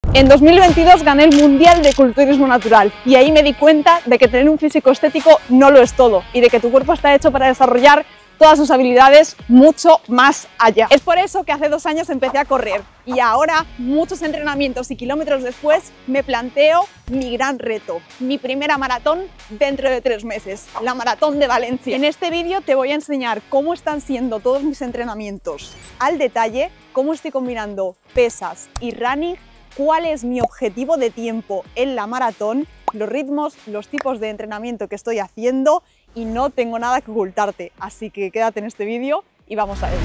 En 2022 gané el Mundial de Culturismo Natural y ahí me di cuenta de que tener un físico estético no lo es todo y de que tu cuerpo está hecho para desarrollar todas sus habilidades mucho más allá. Es por eso que hace 2 años empecé a correr y ahora, muchos entrenamientos y kilómetros después, me planteo mi gran reto, mi primera maratón dentro de 3 meses, la Maratón de Valencia. En este vídeo te voy a enseñar cómo están siendo todos mis entrenamientos al detalle, cómo estoy combinando pesas y running, cuál es mi objetivo de tiempo en la maratón, los ritmos, los tipos de entrenamiento que estoy haciendo y no tengo nada que ocultarte, así que quédate en este vídeo y vamos a ello.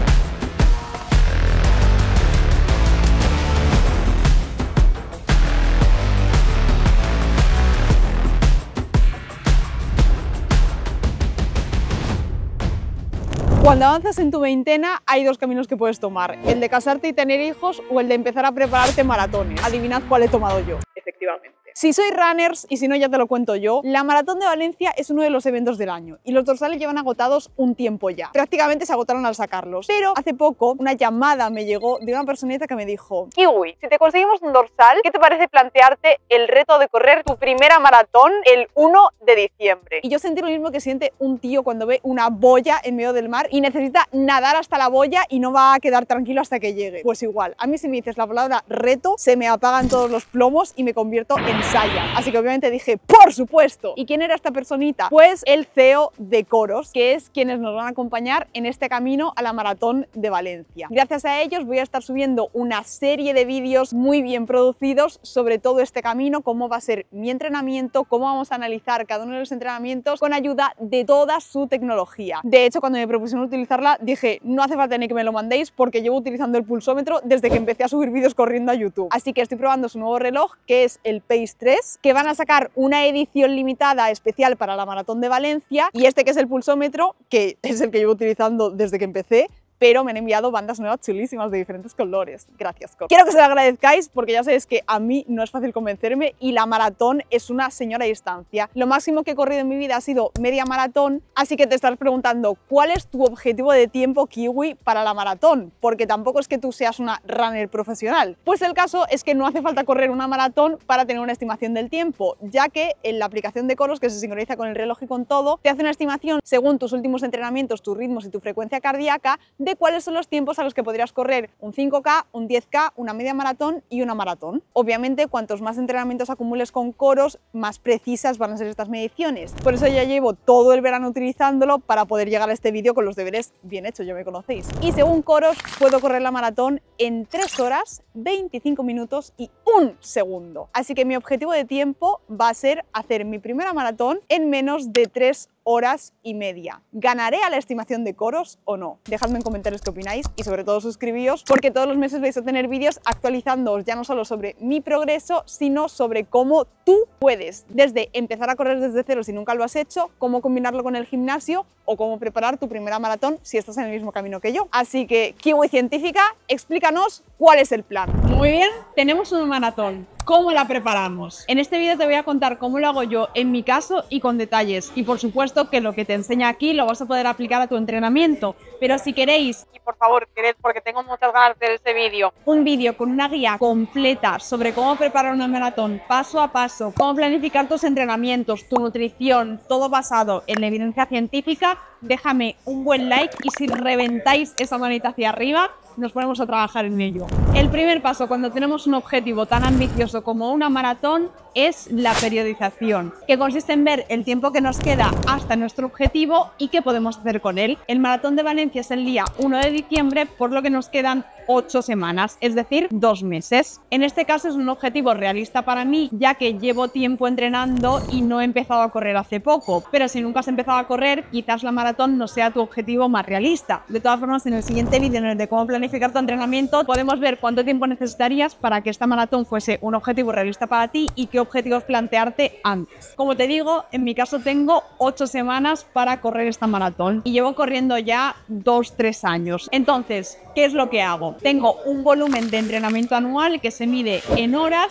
Cuando avanzas en tu veintena hay 2 caminos que puedes tomar, el de casarte y tener hijos o el de empezar a prepararte maratones. Adivinad cuál he tomado yo. Efectivamente. Si sois runners, y si no ya te lo cuento yo, la Maratón de Valencia es uno de los eventos del año y los dorsales llevan agotados un tiempo ya. Prácticamente se agotaron al sacarlos. Pero hace poco una llamada me llegó de una personita que me dijo: Kiwi, si te conseguimos un dorsal, ¿qué te parece plantearte el reto de correr tu primera maratón el 1 de diciembre? Y yo sentí lo mismo que siente un tío cuando ve una boya en medio del mar y necesita nadar hasta la boya y no va a quedar tranquilo hasta que llegue. Pues igual, a mí si me dices la palabra reto, se me apagan todos los plomos y me convierto en Saya. Así que obviamente dije, ¡por supuesto! ¿Y quién era esta personita? Pues el CEO de Coros, que es quienes nos van a acompañar en este camino a la Maratón de Valencia. Gracias a ellos voy a estar subiendo una serie de vídeos muy bien producidos sobre todo este camino, cómo va a ser mi entrenamiento, cómo vamos a analizar cada uno de los entrenamientos con ayuda de toda su tecnología. De hecho, cuando me propusieron utilizarla, dije, no hace falta ni que me lo mandéis porque llevo utilizando el pulsómetro desde que empecé a subir vídeos corriendo a YouTube. Así que estoy probando su nuevo reloj, que es el Pace 3, que van a sacar una edición limitada especial para la Maratón de Valencia, y este que es el pulsómetro, que es el que llevo utilizando desde que empecé, pero me han enviado bandas nuevas chulísimas de diferentes colores. Gracias, Coros. Quiero que se lo agradezcáis porque ya sabéis que a mí no es fácil convencerme y la maratón es una señora distancia. Lo máximo que he corrido en mi vida ha sido media maratón, así que te estás preguntando ¿cuál es tu objetivo de tiempo, Kiwi, para la maratón? Porque tampoco es que tú seas una runner profesional. Pues el caso es que no hace falta correr una maratón para tener una estimación del tiempo, ya que en la aplicación de Coros, que se sincroniza con el reloj y con todo, te hace una estimación según tus últimos entrenamientos, tus ritmos y tu frecuencia cardíaca de cuáles son los tiempos a los que podrías correr un 5K, un 10K, una media maratón y una maratón. Obviamente, cuantos más entrenamientos acumules con Coros, más precisas van a ser estas mediciones. Por eso ya llevo todo el verano utilizándolo para poder llegar a este vídeo con los deberes bien hechos, ya me conocéis. Y según Coros, puedo correr la maratón en 3 horas, 25 minutos y 1 segundo. Así que mi objetivo de tiempo va a ser hacer mi primera maratón en menos de 3 horas y media. ¿Ganaré a la estimación de Coros o no? Dejadme en comentarios qué opináis y sobre todo suscribíos porque todos los meses vais a tener vídeos actualizándoos ya no solo sobre mi progreso, sino sobre cómo tú puedes desde empezar a correr desde cero si nunca lo has hecho, cómo combinarlo con el gimnasio o cómo preparar tu primera maratón si estás en el mismo camino que yo. Así que, Kiwi Científica, explícanos cuál es el plan. Muy bien, tenemos una maratón. ¿Cómo la preparamos? En este vídeo te voy a contar cómo lo hago yo en mi caso y con detalles. Y por supuesto que lo que te enseña aquí lo vas a poder aplicar a tu entrenamiento. Pero si queréis, y por favor quered porque tengo muchas ganas de ver ese vídeo, un vídeo con una guía completa sobre cómo preparar una maratón paso a paso, cómo planificar tus entrenamientos, tu nutrición, todo basado en la evidencia científica, déjame un buen like y si reventáis esa manita hacia arriba, nos ponemos a trabajar en ello. El primer paso cuando tenemos un objetivo tan ambicioso como una maratón es la periodización, que consiste en ver el tiempo que nos queda hasta nuestro objetivo y qué podemos hacer con él. El Maratón de Valencia es el día 1 de diciembre, por lo que nos quedan 8 semanas, es decir, 2 meses. En este caso es un objetivo realista para mí, ya que llevo tiempo entrenando y no he empezado a correr hace poco, pero si nunca has empezado a correr, quizás la maratón no sea tu objetivo más realista. De todas formas, en el siguiente vídeo, en el de cómo planificar tu entrenamiento, podemos ver cuánto tiempo necesitarías para que esta maratón fuese un objetivo realista para ti y qué objetivos plantearte antes. Como te digo, en mi caso tengo 8 semanas para correr esta maratón y llevo corriendo ya 2-3 años. Entonces, ¿qué es lo que hago? Tengo un volumen de entrenamiento anual que se mide en horas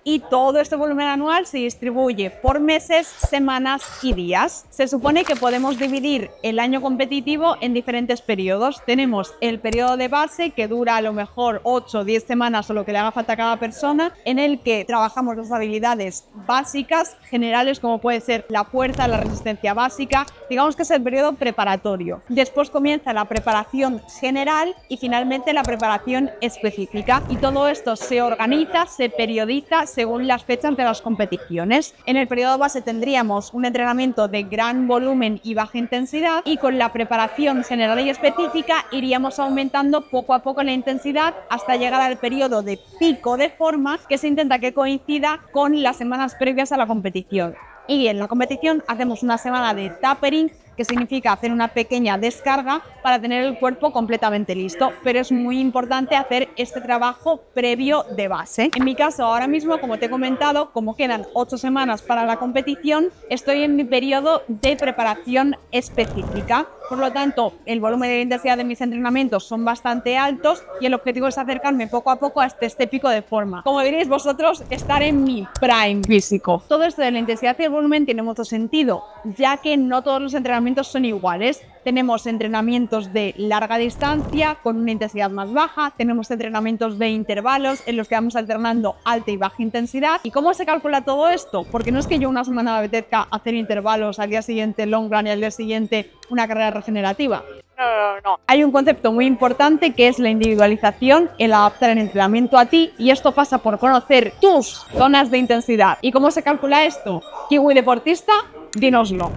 y todo este volumen anual se distribuye por meses, semanas y días. Se supone que podemos dividir el año competitivo en diferentes periodos. Tenemos el periodo de base, que dura a lo mejor 8 o 10 semanas o lo que le haga falta a cada persona, en el que trabajamos las habilidades básicas, generales, como puede ser la fuerza, la resistencia básica. Digamos que es el periodo preparatorio. Después comienza la preparación general y finalmente la preparación específica. Y todo esto se organiza, se periodiza según las fechas de las competiciones. En el periodo base tendríamos un entrenamiento de gran volumen y baja intensidad, y con la preparación general y específica iríamos aumentando poco a poco la intensidad hasta llegar al periodo de pico de forma, que se intenta que coincida con las semanas previas a la competición. Y en la competición hacemos una semana de tapering, que significa hacer una pequeña descarga para tener el cuerpo completamente listo, pero es muy importante hacer este trabajo previo de base. En mi caso, ahora mismo, como te he comentado, como quedan 8 semanas para la competición, estoy en mi periodo de preparación específica. Por lo tanto, el volumen y la intensidad de mis entrenamientos son bastante altos y el objetivo es acercarme poco a poco hasta este pico de forma. Como diréis vosotros, estar en mi prime físico. Todo esto de la intensidad y el volumen tiene mucho sentido, ya que no todos los entrenamientos son iguales. Tenemos entrenamientos de larga distancia con una intensidad más baja, tenemos entrenamientos de intervalos en los que vamos alternando alta y baja intensidad. ¿Y cómo se calcula todo esto? Porque no es que yo una semana me apetezca hacer intervalos, al día siguiente long run y al día siguiente una carrera regenerativa. No. Hay un concepto muy importante que es la individualización, el adaptar el entrenamiento a ti, y esto pasa por conocer tus zonas de intensidad. ¿Y cómo se calcula esto? Kiwi deportista, dínoslo.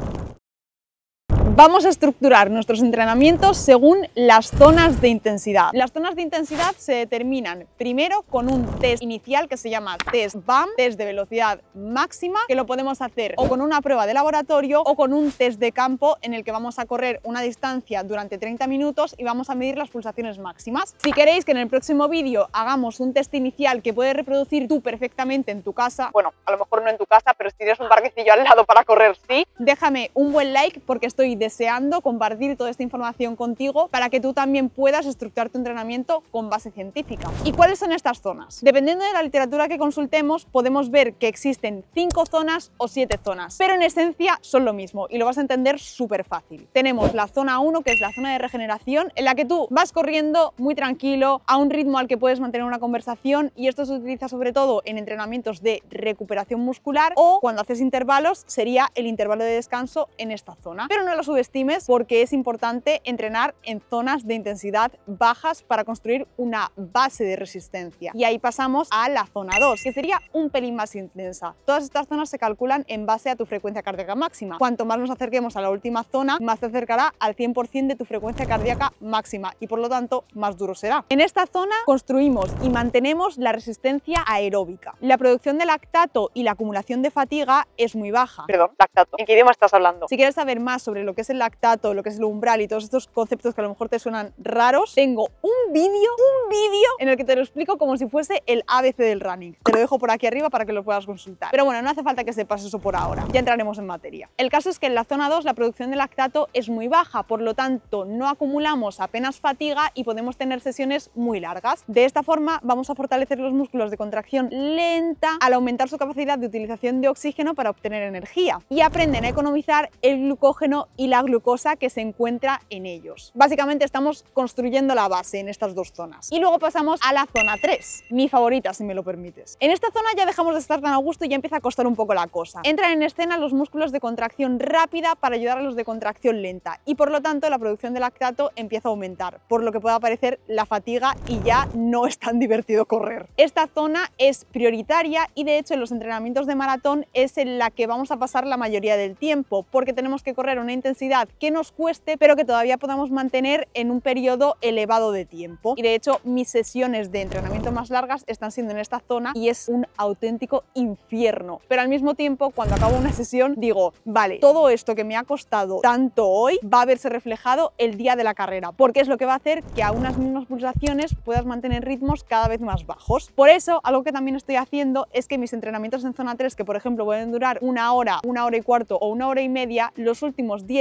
Vamos a estructurar nuestros entrenamientos según las zonas de intensidad. Las zonas de intensidad se determinan primero con un test inicial que se llama test BAM, test de velocidad máxima, que lo podemos hacer o con una prueba de laboratorio o con un test de campo en el que vamos a correr una distancia durante 30 minutos y vamos a medir las pulsaciones máximas. Si queréis que en el próximo vídeo hagamos un test inicial que puedes reproducir tú perfectamente en tu casa, bueno, a lo mejor no en tu casa, pero si tienes un parquecillo al lado para correr, sí, déjame un buen like porque estoy deseando compartir toda esta información contigo para que tú también puedas estructurar tu entrenamiento con base científica. ¿Y cuáles son estas zonas? Dependiendo de la literatura que consultemos, podemos ver que existen 5 zonas o 7 zonas, pero en esencia son lo mismo y lo vas a entender súper fácil. Tenemos la zona 1, que es la zona de regeneración, en la que tú vas corriendo muy tranquilo, a un ritmo al que puedes mantener una conversación, y esto se utiliza sobre todo en entrenamientos de recuperación muscular, o cuando haces intervalos sería el intervalo de descanso en esta zona. Pero no lo subestimes porque es importante entrenar en zonas de intensidad bajas para construir una base de resistencia. Y ahí pasamos a la zona 2, que sería un pelín más intensa. Todas estas zonas se calculan en base a tu frecuencia cardíaca máxima. Cuanto más nos acerquemos a la última zona, más te acercará al 100% de tu frecuencia cardíaca máxima y por lo tanto más duro será. En esta zona construimos y mantenemos la resistencia aeróbica. La producción de lactato y la acumulación de fatiga es muy baja. Perdón, lactato. ¿En qué idioma estás hablando? Si quieres saber más sobre lo que es el lactato, lo que es el umbral y todos estos conceptos que a lo mejor te suenan raros, tengo un vídeo en el que te lo explico como si fuese el ABC del running. Te lo dejo por aquí arriba para que lo puedas consultar. Pero bueno, no hace falta que sepas eso por ahora, ya entraremos en materia. El caso es que en la zona 2 la producción de lactato es muy baja, por lo tanto no acumulamos apenas fatiga y podemos tener sesiones muy largas. De esta forma vamos a fortalecer los músculos de contracción lenta al aumentar su capacidad de utilización de oxígeno para obtener energía, y aprenden a economizar el glucógeno y la glucosa que se encuentra en ellos. Básicamente estamos construyendo la base en estas dos zonas. Y luego pasamos a la zona 3, mi favorita si me lo permites. En esta zona ya dejamos de estar tan a gusto y ya empieza a costar un poco la cosa. Entran en escena los músculos de contracción rápida para ayudar a los de contracción lenta, y por lo tanto la producción de lactato empieza a aumentar, por lo que puede aparecer la fatiga y ya no es tan divertido correr. Esta zona es prioritaria y de hecho en los entrenamientos de maratón es en la que vamos a pasar la mayoría del tiempo, porque tenemos que correr a una intensidad que nos cueste pero que todavía podamos mantener en un periodo elevado de tiempo. Y de hecho mis sesiones de entrenamiento más largas están siendo en esta zona y es un auténtico infierno, pero al mismo tiempo cuando acabo una sesión digo, vale, todo esto que me ha costado tanto hoy va a verse reflejado el día de la carrera, porque es lo que va a hacer que a unas mismas pulsaciones puedas mantener ritmos cada vez más bajos. Por eso algo que también estoy haciendo es que mis entrenamientos en zona 3, que por ejemplo pueden durar una hora y cuarto o una hora y media, los últimos 10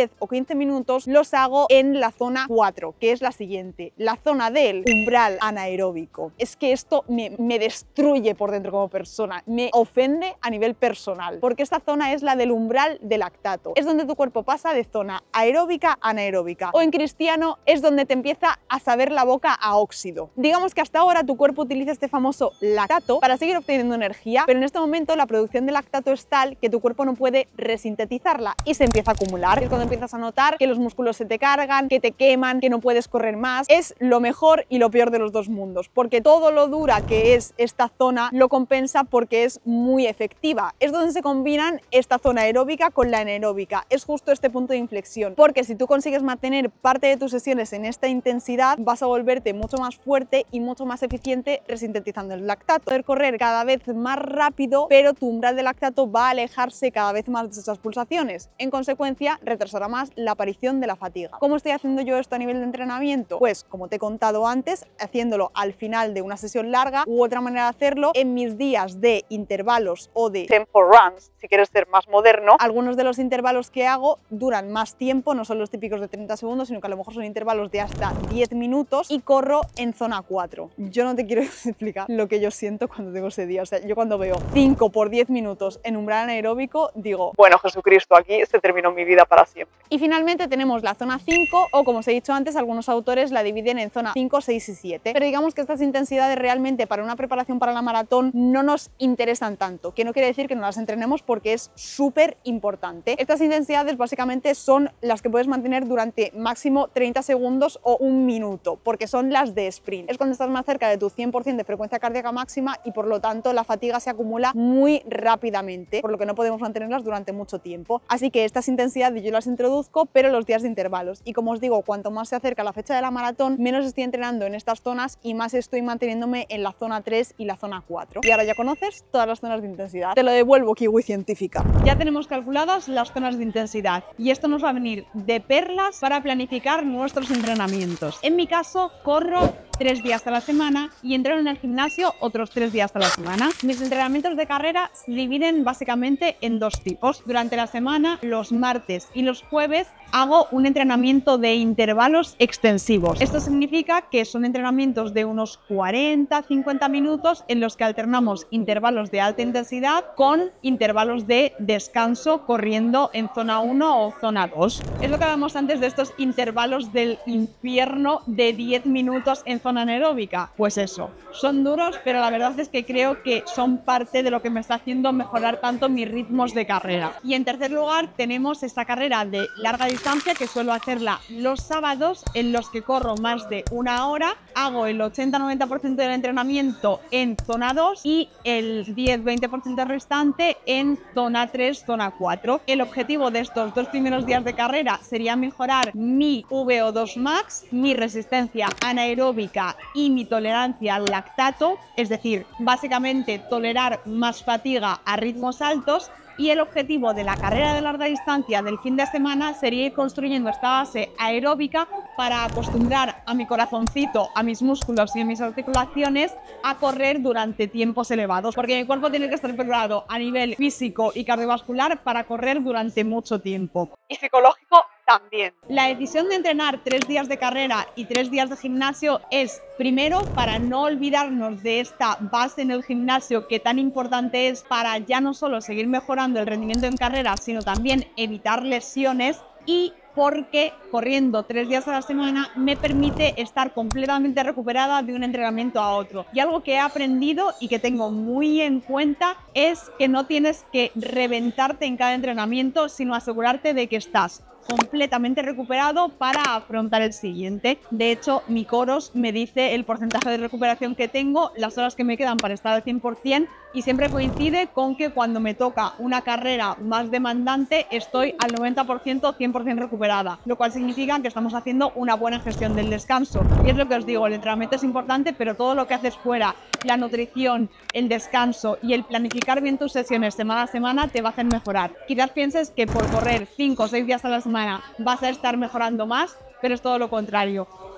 10 o 15 minutos los hago en la zona 4, que es la siguiente, la zona del umbral anaeróbico. Es que esto me destruye por dentro como persona, me ofende a nivel personal, porque esta zona es la del umbral de lactato. Es donde tu cuerpo pasa de zona aeróbica a anaeróbica, o en cristiano es donde te empieza a saber la boca a óxido. Digamos que hasta ahora tu cuerpo utiliza este famoso lactato para seguir obteniendo energía, pero en este momento la producción de lactato es tal que tu cuerpo no puede resintetizarla y se empieza a acumular. Es cuando empiezas a notar que los músculos se te cargan, que te queman, que no puedes correr más. Es lo mejor y lo peor de los dos mundos, porque todo lo dura que es esta zona lo compensa porque es muy efectiva. Es donde se combinan esta zona aeróbica con la anaeróbica. Es justo este punto de inflexión, porque si tú consigues mantener parte de tus sesiones en esta intensidad, vas a volverte mucho más fuerte y mucho más eficiente resintetizando el lactato. Poder correr cada vez más rápido, pero tu umbral de lactato va a alejarse cada vez más de esas pulsaciones. En consecuencia, retrasará más la aparición de la fatiga. ¿Cómo estoy haciendo yo esto a nivel de entrenamiento? Pues, como te he contado antes, haciéndolo al final de una sesión larga, u otra manera de hacerlo en mis días de intervalos o de tempo runs, si quieres ser más moderno. Algunos de los intervalos que hago duran más tiempo, no son los típicos de 30 segundos, sino que a lo mejor son intervalos de hasta 10 minutos y corro en zona 4. Yo no te quiero explicar lo que yo siento cuando tengo ese día. O sea, yo cuando veo 5 por 10 minutos en umbral anaeróbico, digo, bueno, Jesucristo, aquí se terminó mi vida para siempre. Y finalmente tenemos la zona 5, o como os he dicho antes, algunos autores la dividen en zona 5, 6 y 7. Pero digamos que estas intensidades realmente para una preparación para la maratón no nos interesan tanto, que no quiere decir que no las entrenemos porque es súper importante. Estas intensidades básicamente son las que puedes mantener durante máximo 30 segundos o un minuto, porque son las de sprint. Es cuando estás más cerca de tu 100% de frecuencia cardíaca máxima y por lo tanto la fatiga se acumula muy rápidamente, por lo que no podemos mantenerlas durante mucho tiempo. Así que estas intensidades yo las introduzco, pero los días de intervalos. Y como os digo, cuanto más se acerca la fecha de la maratón, menos estoy entrenando en estas zonas y más estoy manteniéndome en la zona 3 y la zona 4. Y ahora ya conoces todas las zonas de intensidad. Te lo devuelvo, Kiwi científica. Ya tenemos calculadas las zonas de intensidad y esto nos va a venir de perlas para planificar nuestros entrenamientos. En mi caso, corro 3 días a la semana y entreno en el gimnasio otros 3 días a la semana. Mis entrenamientos de carrera se dividen básicamente en dos tipos. Durante la semana, los martes y los jueves, hago un entrenamiento de intervalos extensivos. Esto significa que son entrenamientos de unos 40-50 minutos en los que alternamos intervalos de alta intensidad con intervalos de descanso corriendo en zona 1 o zona 2. Es lo que hablamos antes de estos intervalos del infierno de 10 minutos en zona anaeróbica. Pues eso, son duros, pero la verdad es que creo que son parte de lo que me está haciendo mejorar tanto mis ritmos de carrera. Y en tercer lugar tenemos esta carrera de larga distancia que suelo hacerla los sábados, en los que corro más de una hora, hago el 80-90% del entrenamiento en zona 2 y el 10-20% restante en zona 3, zona 4. El objetivo de estos 2 primeros días de carrera sería mejorar mi VO2 max, mi resistencia anaeróbica y mi tolerancia al lactato, es decir, básicamente tolerar más fatiga a ritmos altos. Y el objetivo de la carrera de larga distancia del fin de semana sería ir construyendo esta base aeróbica para acostumbrar a mi corazoncito, a mis músculos y a mis articulaciones a correr durante tiempos elevados, porque mi cuerpo tiene que estar preparado a nivel físico y cardiovascular para correr durante mucho tiempo. Y psicológico también. La decisión de entrenar 3 días de carrera y 3 días de gimnasio es, primero, para no olvidarnos de esta base en el gimnasio que tan importante es para ya no solo seguir mejorando el rendimiento en carrera, sino también evitar lesiones, y porque corriendo 3 días a la semana me permite estar completamente recuperada de un entrenamiento a otro. Y algo que he aprendido y que tengo muy en cuenta es que no tienes que reventarte en cada entrenamiento, sino asegurarte de que estás completamente recuperado para afrontar el siguiente. De hecho, mi Coros me dice el porcentaje de recuperación que tengo, las horas que me quedan para estar al 100%, y siempre coincide con que cuando me toca una carrera más demandante estoy al 90%, 100% recuperada, lo cual significa que estamos haciendo una buena gestión del descanso. Y es lo que os digo, el entrenamiento es importante, pero todo lo que haces fuera, la nutrición, el descanso y el planificar bien tus sesiones semana a semana te va a hacer mejorar. Quizás pienses que por correr 5 o 6 días a la semana vas a estar mejorando más, pero es todo lo contrario.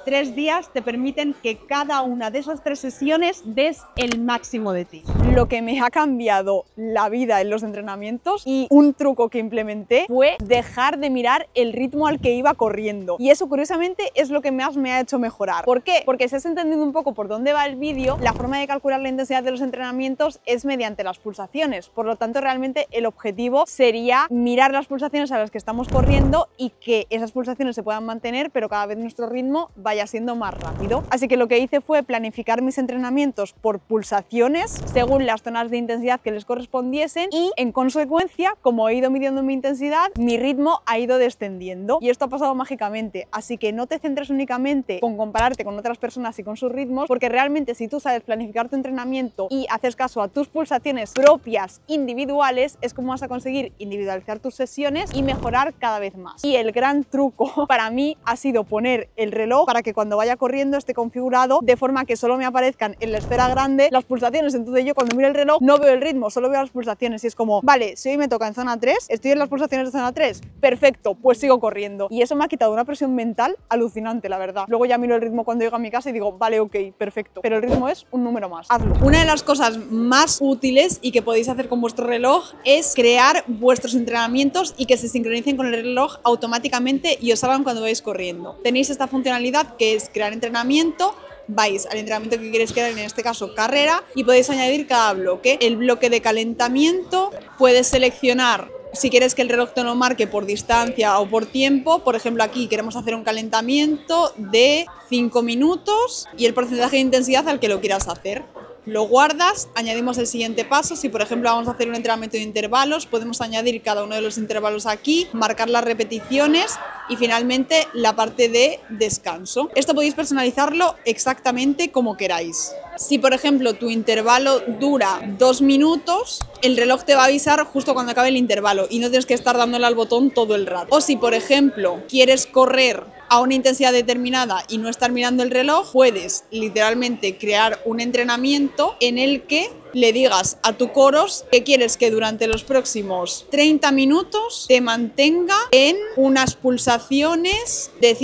3 días te permiten que cada una de esas 3 sesiones des el máximo de ti. Lo que me ha cambiado la vida en los entrenamientos y un truco que implementé fue dejar de mirar el ritmo al que iba corriendo. Y eso, curiosamente, es lo que más me ha hecho mejorar. ¿Por qué? Porque si has entendido un poco por dónde va el vídeo, la forma de calcular la intensidad de los entrenamientos es mediante las pulsaciones. Por lo tanto, realmente el objetivo sería mirar las pulsaciones a las que estamos corriendo y que esas pulsaciones se puedan mantener, pero cada vez nuestro ritmo vaya siendo más rápido. Así que lo que hice fue planificar mis entrenamientos por pulsaciones según las zonas de intensidad que les correspondiesen y, en consecuencia, como he ido midiendo mi intensidad, mi ritmo ha ido descendiendo y esto ha pasado mágicamente. Así que no te centres únicamente con compararte con otras personas y con sus ritmos, porque realmente si tú sabes planificar tu entrenamiento y haces caso a tus pulsaciones propias individuales, es como vas a conseguir individualizar tus sesiones y mejorar cada vez más. Y el gran truco para mí ha sido poner el reloj para que cuando vaya corriendo esté configurado de forma que solo me aparezcan en la esfera grande las pulsaciones. Entonces yo cuando miro el reloj no veo el ritmo, solo veo las pulsaciones y es como, vale, si hoy me toca en zona 3, estoy en las pulsaciones de zona 3, perfecto, pues sigo corriendo. Y eso me ha quitado una presión mental alucinante, la verdad. Luego ya miro el ritmo cuando llego a mi casa y digo, vale, ok, perfecto, pero el ritmo es un número más, hazlo. Una de las cosas más útiles y que podéis hacer con vuestro reloj es crear vuestros entrenamientos y que se sincronicen con el reloj automáticamente y os salgan cuando vais corriendo. Tenéis esta funcionalidad que es crear entrenamiento. Vais al entrenamiento que queréis crear, en este caso carrera, y podéis añadir cada bloque. El bloque de calentamiento, puedes seleccionar si quieres que el reloj te lo marque por distancia o por tiempo. Por ejemplo, aquí queremos hacer un calentamiento de 5 minutos y el porcentaje de intensidad al que lo quieras hacer. Lo guardas, añadimos el siguiente paso. Si por ejemplo vamos a hacer un entrenamiento de intervalos, podemos añadir cada uno de los intervalos aquí, marcar las repeticiones y finalmente la parte de descanso. Esto podéis personalizarlo exactamente como queráis. Si por ejemplo tu intervalo dura 2 minutos, el reloj te va a avisar justo cuando acabe el intervalo y no tienes que estar dándole al botón todo el rato. O si por ejemplo quieres correr a una intensidad determinada y no estar mirando el reloj, puedes literalmente crear un entrenamiento en el que le digas a tu coros que quieres que durante los próximos 30 minutos te mantenga en unas pulsaciones de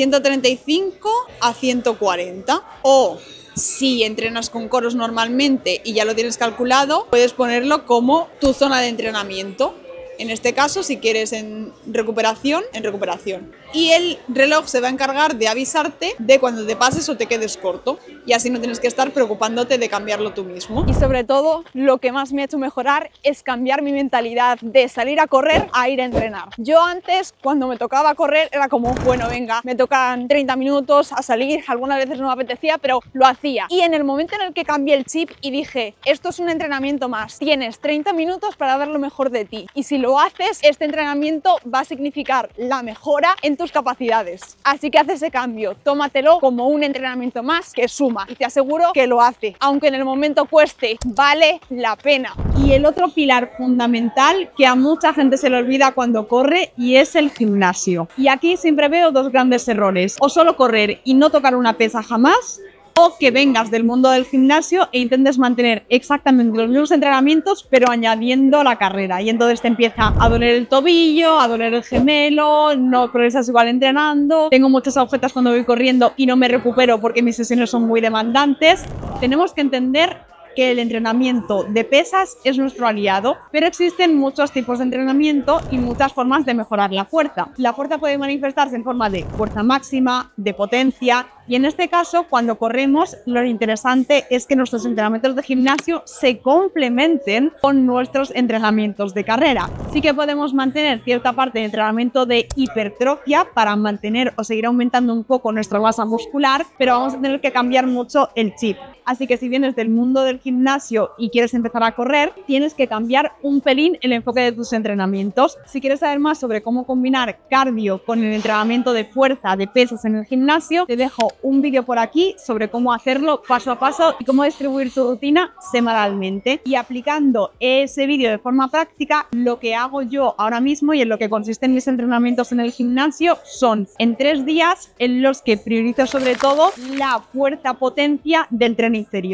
135 a 140. O si entrenas con coros normalmente y ya lo tienes calculado, puedes ponerlo como tu zona de entrenamiento. En este caso, si quieres en recuperación, en recuperación. Y el reloj se va a encargar de avisarte de cuando te pases o te quedes corto. Y así no tienes que estar preocupándote de cambiarlo tú mismo. Y sobre todo, lo que más me ha hecho mejorar es cambiar mi mentalidad de salir a correr a ir a entrenar. Yo antes, cuando me tocaba correr, era como, bueno, venga, me tocan 30 minutos a salir. Algunas veces no me apetecía, pero lo hacía. Y en el momento en el que cambié el chip y dije, esto es un entrenamiento más, tienes 30 minutos para dar lo mejor de ti. Y si lo haces, este entrenamiento va a significar la mejora en tus capacidades. Así que haz ese cambio, tómatelo como un entrenamiento más que suma y te aseguro que lo hace. Aunque en el momento cueste, vale la pena. Y el otro pilar fundamental que a mucha gente se le olvida cuando corre y es el gimnasio. Y aquí siempre veo dos grandes errores. O solo correr y no tocar una pesa jamás, o que vengas del mundo del gimnasio e intentes mantener exactamente los mismos entrenamientos pero añadiendo la carrera y entonces te empieza a doler el tobillo, a doler el gemelo, no progresas igual entrenando, tengo muchas agujetas cuando voy corriendo y no me recupero porque mis sesiones son muy demandantes. Tenemos que entender que el entrenamiento de pesas es nuestro aliado, pero existen muchos tipos de entrenamiento y muchas formas de mejorar la fuerza. La fuerza puede manifestarse en forma de fuerza máxima, de potencia, y en este caso, cuando corremos, lo interesante es que nuestros entrenamientos de gimnasio se complementen con nuestros entrenamientos de carrera. Sí que podemos mantener cierta parte de entrenamiento de hipertrofia para mantener o seguir aumentando un poco nuestra masa muscular, pero vamos a tener que cambiar mucho el chip. Así que si vienes del mundo del gimnasio y quieres empezar a correr, tienes que cambiar un pelín el enfoque de tus entrenamientos. Si quieres saber más sobre cómo combinar cardio con el entrenamiento de fuerza, de pesas en el gimnasio, te dejo un vídeo por aquí sobre cómo hacerlo paso a paso y cómo distribuir tu rutina semanalmente. Y aplicando ese vídeo de forma práctica, lo que hago yo ahora mismo y en lo que consisten mis entrenamientos en el gimnasio son en 3 días en los que priorizo sobre todo la fuerza potencia del tren inferior.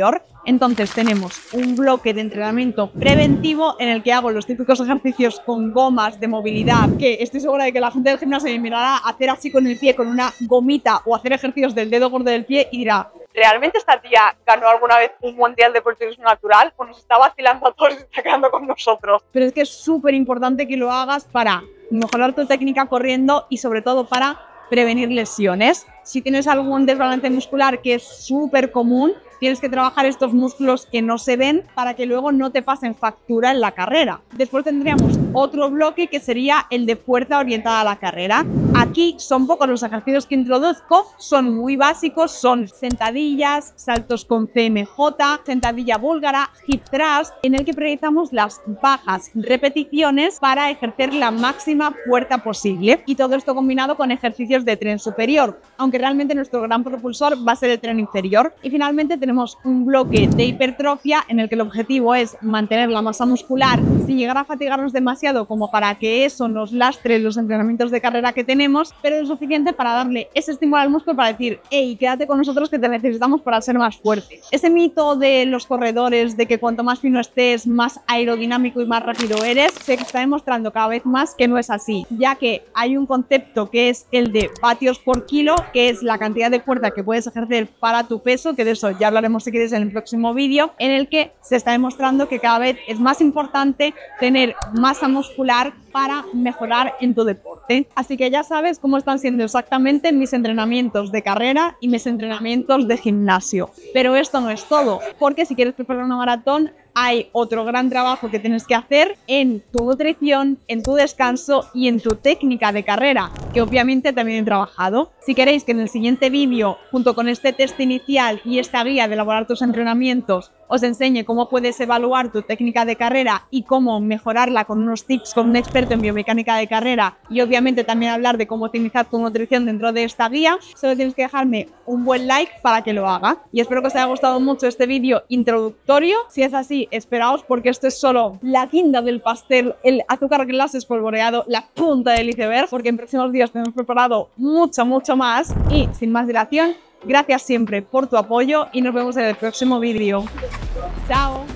Entonces tenemos un bloque de entrenamiento preventivo en el que hago los típicos ejercicios con gomas de movilidad, que estoy segura de que la gente del gimnasio me mirará hacer así con el pie, con una gomita, o hacer ejercicios del dedo gordo del pie y dirá: ¿realmente esta tía ganó alguna vez un mundial de culturismo natural o nos está vacilando a todos y está quedando con nosotros? Pero es que es súper importante que lo hagas para mejorar tu técnica corriendo y sobre todo para prevenir lesiones. Si tienes algún desbalance muscular, que es súper común, tienes que trabajar estos músculos que no se ven para que luego no te pasen factura en la carrera. Después tendríamos otro bloque que sería el de fuerza orientada a la carrera. Aquí son pocos los ejercicios que introduzco, son muy básicos, son sentadillas, saltos con CMJ, sentadilla búlgara, hip thrust, en el que priorizamos las bajas repeticiones para ejercer la máxima fuerza posible. Y todo esto combinado con ejercicios de tren superior, aunque realmente nuestro gran propulsor va a ser el tren inferior. Y finalmente tenemos un bloque de hipertrofia en el que el objetivo es mantener la masa muscular sin llegar a fatigarnos demasiado como para que eso nos lastre los entrenamientos de carrera que tenemos, pero lo suficiente para darle ese estímulo al músculo para decir: hey, quédate con nosotros que te necesitamos para ser más fuerte. Ese mito de los corredores de que cuanto más fino estés, más aerodinámico y más rápido eres, se está demostrando cada vez más que no es así, ya que hay un concepto que es el de vatios por kilo, que es la cantidad de fuerza que puedes ejercer para tu peso, que de eso ya hablaremos si quieres en el próximo vídeo, en el que se está demostrando que cada vez es más importante tener masa muscular para mejorar en tu deporte. Así que ya sabes cómo están siendo exactamente mis entrenamientos de carrera y mis entrenamientos de gimnasio. Pero esto no es todo, porque si quieres preparar una maratón, hay otro gran trabajo que tienes que hacer en tu nutrición, en tu descanso y en tu técnica de carrera, que obviamente también he trabajado. Si queréis que en el siguiente vídeo, junto con este test inicial y esta guía de elaborar tus entrenamientos, os enseñe cómo puedes evaluar tu técnica de carrera y cómo mejorarla con unos tips con un experto en biomecánica de carrera, y obviamente también hablar de cómo optimizar tu nutrición dentro de esta guía, solo tienes que dejarme un buen like para que lo haga. Y espero que os haya gustado mucho este vídeo introductorio. Si es así, esperaos, porque esto es solo la guinda del pastel, el azúcar glass espolvoreado, la punta del iceberg, porque en próximos días tenemos preparado mucho más. Y sin más dilación, gracias siempre por tu apoyo y nos vemos en el próximo vídeo. ¡Chao!